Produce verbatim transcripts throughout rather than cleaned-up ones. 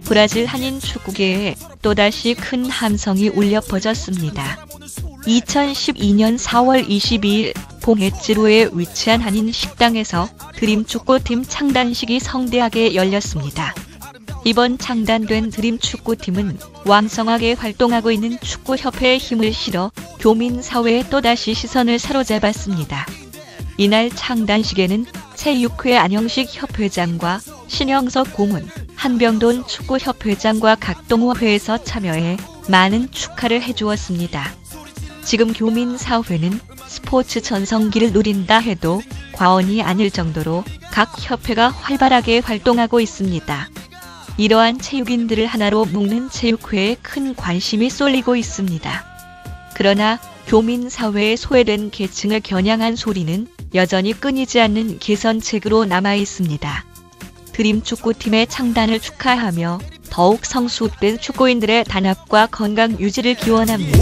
브라질 한인 축구계에 또다시 큰 함성이 울려 퍼졌습니다. 이천십이년 사월 이십이일 봉해지로에 위치한 한인 식당에서 드림축구팀 창단식이 성대하게 열렸습니다. 이번 창단된 드림축구팀은 왕성하게 활동하고 있는 축구협회에 힘을 실어 교민사회에 또다시 시선을 사로잡았습니다. 이날 창단식에는 체육회 안영식 협회장과 신영석 고문, 한병돈 축구협회장과 각 동호회에서 참여해 많은 축하를 해주었습니다. 지금 교민사회는 스포츠 전성기를 누린다 해도 과언이 아닐 정도로 각 협회가 활발하게 활동하고 있습니다. 이러한 체육인들을 하나로 묶는 체육회에 큰 관심이 쏠리고 있습니다. 그러나 교민사회에 소외된 계층을 겨냥한 소리는 여전히 끊이지 않는 개선책으로 남아 있습니다. 드림축구팀의 창단을 축하하며 더욱 성숙된 축구인들의 단합과 건강 유지를 기원합니다.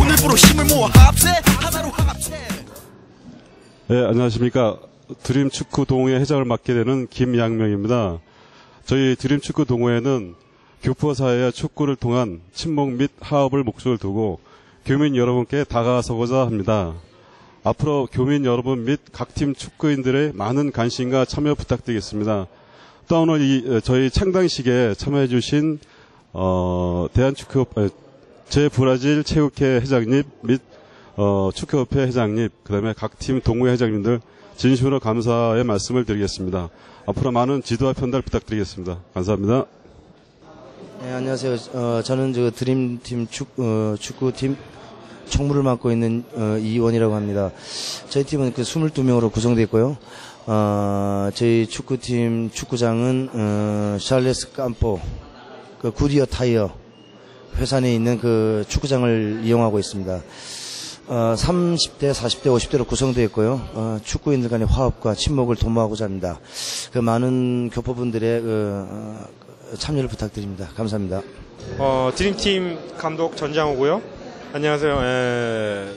네, 안녕하십니까. 드림축구동호회 회장을 맡게 되는 김양명입니다. 저희 드림축구동호회는 교포사회와 축구를 통한 친목 및 화합을 목적을 두고 교민 여러분께 다가서고자 합니다. 앞으로 교민 여러분 및 각 팀 축구인들의 많은 관심과 참여 부탁드리겠습니다. 또 오늘 이 저희 창단식에 참여해 주신 어, 대한축구협회 제브라질 체육회 회장님 및 어, 축구협회 회장님, 그다음에 각 팀 동호회 회장님들 진심으로 감사의 말씀을 드리겠습니다. 앞으로 많은 지도와 편달 부탁드리겠습니다. 감사합니다. 네, 안녕하세요. 어, 저는 저 드림팀 축, 어, 축구팀 총무를 맡고 있는 어, 이원이라고 합니다. 저희 팀은 그 이십이 명으로 구성되어 있고요. 어, 저희 축구팀 축구장은 어, 샬레스 캄포 그 구디어 타이어 회사 내에 있는 그 축구장을 이용하고 있습니다. 어, 삼십 대, 사십 대, 오십 대로 구성되어 있고요. 어, 축구인들 간의 화합과 친목을 도모하고자 합니다. 그 많은 교포분들의 그, 어, 참여를 부탁드립니다. 감사합니다. 어, 드림팀 감독 전장호고요. 안녕하세요. 에,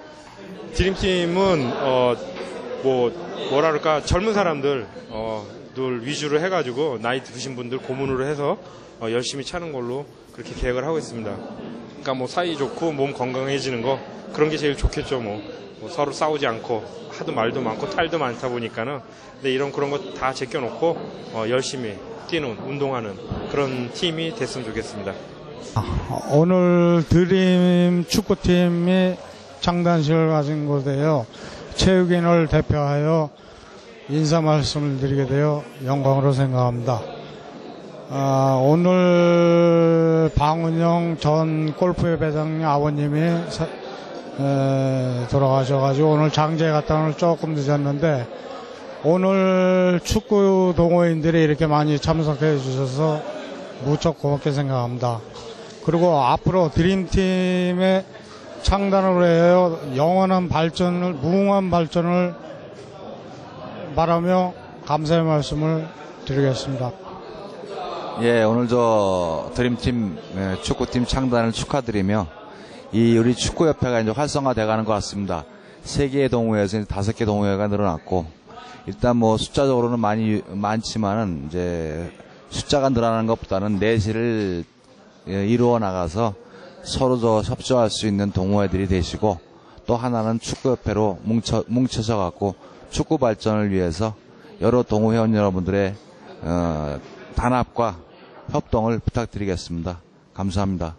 드림팀은 어, 뭐 뭐라 그럴까 젊은 사람들 어, 늘 위주로 해가지고 나이 드신 분들 고문으로 해서 어, 열심히 차는 걸로 그렇게 계획을 하고 있습니다. 그러니까 뭐 사이 좋고 몸 건강해지는 거 그런 게 제일 좋겠죠. 뭐, 뭐 서로 싸우지 않고 하도 말도 많고 탈도 많다 보니까는 근데 이런 그런 거 다 제껴놓고 어, 열심히 뛰는 운동하는 그런 팀이 됐으면 좋겠습니다. 아, 오늘 드림 축구팀이 창단식을 가진 곳에요. 체육인을 대표하여 인사 말씀을 드리게 되어 영광으로 생각합니다. 아, 오늘 방은영 전 골프협 회장님 아버님이 사, 에, 돌아가셔가지고 오늘 장제에 갔다 오늘 조금 늦었는데 오늘 축구 동호인들이 이렇게 많이 참석해 주셔서 무척 고맙게 생각합니다. 그리고 앞으로 드림팀의 창단을 해요 영원한 발전을 무궁한 발전을 바라며 감사의 말씀을 드리겠습니다. 예, 오늘 저 드림팀 축구팀 창단을 축하드리며 이 우리 축구협회가 이제 활성화돼가는 것 같습니다. 세 개의 동호회에서 이제 다섯 개 동호회가 늘어났고 일단 뭐 숫자적으로는 많이 많지만은 이제 숫자가 늘어나는 것보다는 내실을 이루어 나가서 서로 더 협조할 수 있는 동호회들이 되시고 또 하나는 축구협회로 뭉쳐 뭉쳐져 갖고 축구 발전을 위해서 여러 동호회원 여러분들의 어, 단합과 협동을 부탁드리겠습니다. 감사합니다.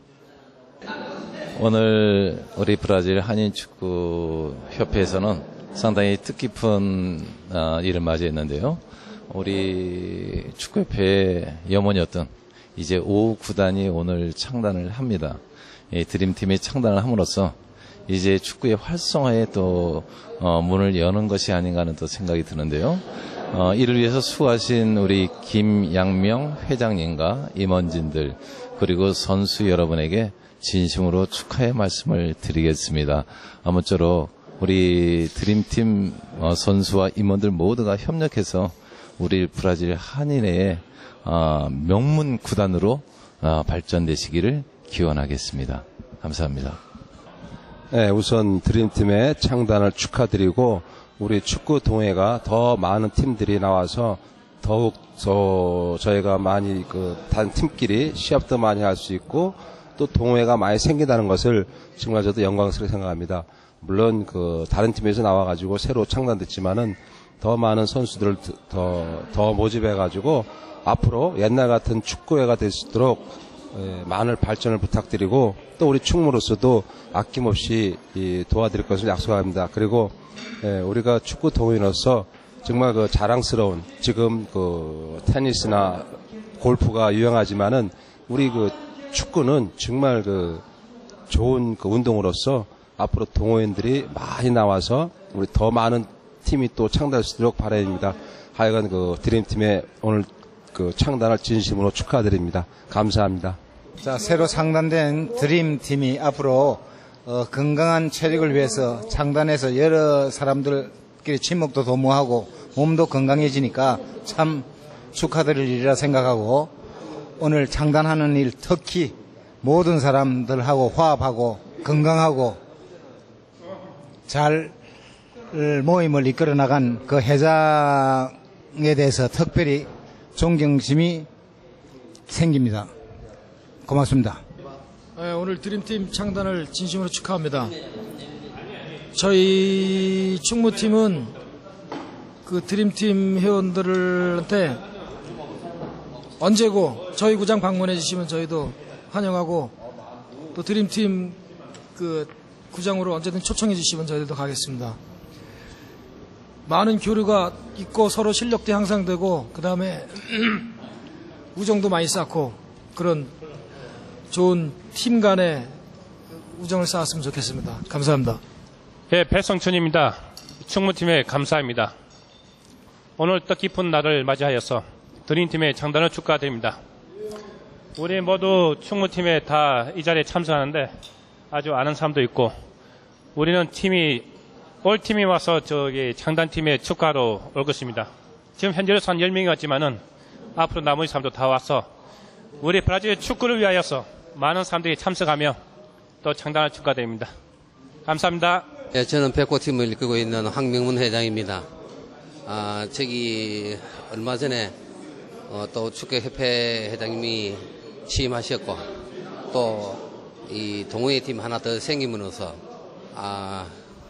오늘 우리 브라질 한인축구협회에서는 상당히 뜻깊은 어, 일을 맞이했는데요. 우리 축구협회의 염원이었던 이제 오 구단이 오늘 창단을 합니다. 이 드림팀이 창단을 함으로써 이제 축구의 활성화에 또 어, 문을 여는 것이 아닌가 하는 또 생각이 드는데요. 어, 이를 위해서 수고하신 우리 김양명 회장님과 임원진들 그리고 선수 여러분에게 진심으로 축하의 말씀을 드리겠습니다. 아무쪼록 우리 드림팀 어, 선수와 임원들 모두가 협력해서 우리 브라질 한인회의 어, 명문 구단으로 어, 발전되시기를 기원하겠습니다. 감사합니다. 네, 우선 드림팀의 창단을 축하드리고 우리 축구 동호회가 더 많은 팀들이 나와서 더욱 저 저희가 많이 그 단 팀끼리 시합도 많이 할 수 있고 또 동호회가 많이 생긴다는 것을 정말 저도 영광스럽게 생각합니다. 물론 그 다른 팀에서 나와가지고 새로 창단됐지만은 더 많은 선수들을 더 더 모집해가지고 앞으로 옛날 같은 축구회가 될 수 있도록 예, 많은 발전을 부탁드리고 또 우리 충무로서도 아낌없이 이 도와드릴 것을 약속합니다. 그리고 예, 우리가 축구 동호인으로서 정말 그 자랑스러운 지금 그 테니스나 골프가 유행하지만은 우리 그 축구는 정말 그 좋은 그 운동으로서 앞으로 동호인들이 많이 나와서 우리 더 많은 팀이 또 창단할 수 있도록 바랍니다. 하여간 그 드림팀의 오늘 그 창단을 진심으로 축하드립니다. 감사합니다. 자, 새로 창단된 드림팀이 앞으로 어, 건강한 체력을 위해서 창단해서 여러 사람들끼리 친목도 도모하고 몸도 건강해지니까 참 축하드릴 일이라 생각하고 오늘 창단하는 일 특히 모든 사람들하고 화합하고 건강하고 잘 모임을 이끌어 나간 그 회장에 대해서 특별히 존경심이 생깁니다. 고맙습니다. 네, 오늘 드림팀 창단을 진심으로 축하합니다. 저희 충무팀은 그 드림팀 회원들한테 언제고 저희 구장 방문해 주시면 저희도 환영하고 또 드림팀 그 구장으로 언제든 초청해 주시면 저희들도 가겠습니다. 많은 교류가 있고 서로 실력도 향상되고 그 다음에 우정도 많이 쌓고 그런 좋은 팀 간의 우정을 쌓았으면 좋겠습니다. 감사합니다. 네, 배성춘입니다. 충무팀에 감사합니다. 오늘 뜻깊은 날을 맞이하여서 드림팀의 창단을 축하드립니다. 우리 모두 충무팀에 다 이 자리에 참석하는데 아주 아는 사람도 있고 우리는 팀이 올 팀이 와서 저기 창단팀에 축하로 올 것입니다. 지금 현재로서 한 열 명이 왔지만은 앞으로 나머지 사람도 다 와서 우리 브라질 축구를 위하여서 많은 사람들이 참석하며 또 창단을 축하드립니다. 감사합니다. 네, 저는 백호팀을 이끌고 있는 황명문 회장입니다. 아, 저기 얼마 전에 어, 또 축구협회 회장님이 취임하셨고 또 이 동호회 팀 하나 더 생김으로써 아,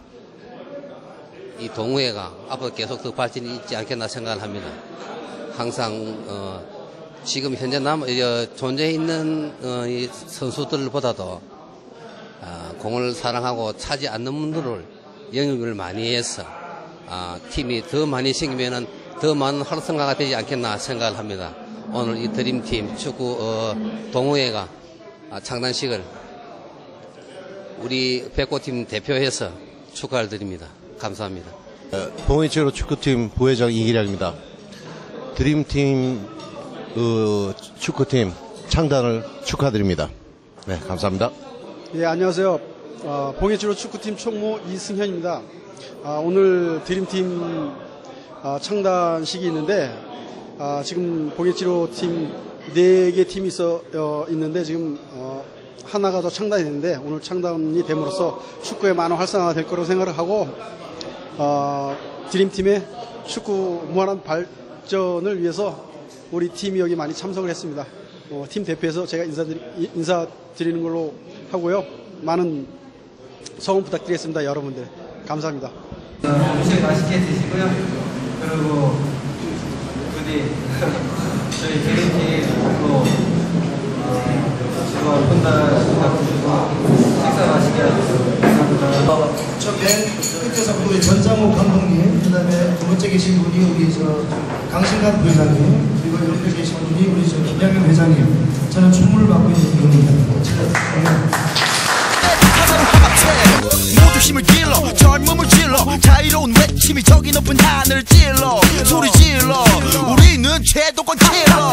이 동호회가 앞으로 계속 더 발전이 있지 않겠나 생각을 합니다. 항상 어, 지금 현재 남 어, 존재해 있는 어, 이 선수들보다도 어, 공을 사랑하고 차지 않는 분들을 영입을 많이 해서 어, 팀이 더 많이 생기면은 더 많은 활성화가 되지 않겠나 생각을 합니다. 오늘 이 드림팀 축구 어, 동호회가 어, 창단식을 우리 백호팀 대표해서 축하를 드립니다. 감사합니다. 동해제로 축구팀 부회장 이기량입니다. 드림팀 어, 축구팀 창단을 축하드립니다. 네, 감사합니다. 예, 안녕하세요. 어, 봉해지로 축구팀 총무 이승현입니다. 아, 오늘 드림팀 아, 창단식이 있는데 아, 지금 봉해지로 팀 네 개 팀이 있어 어, 있는데 지금 어, 하나가 더 창단이 됐는데 오늘 창단이 됨으로써 축구에 많은 활성화가 될 거라고 생각을 하고 어, 드림팀의 축구 무한한 발전을 위해서 우리 팀이 여기 많이 참석을 했습니다. 어, 팀 대표에서 제가 인사드리, 인사드리는 걸로 하고요. 많은 성원 부탁드리겠습니다. 여러분들. 감사합니다. 음식 맛있게 드시고요. 그리고 부디 저희 드림팀으로 즐거운 폰다 식사 맛있게 하시고 감사합니다. 저 맨 끝에서 우리 전장호 감독님, 그 다음에 두 번째 계신 분이 우리 저 강신관 부회장님, 그리고 옆에 계신 분이 우리 저 김양현 회장님. 저는 충무를 맡고 있는 분입니다. 모두 힘을 길러 젊음을 질러 자유로운 외침이 저기 높은 하늘을 찔러 소리 질러 우리는 최도권 킬러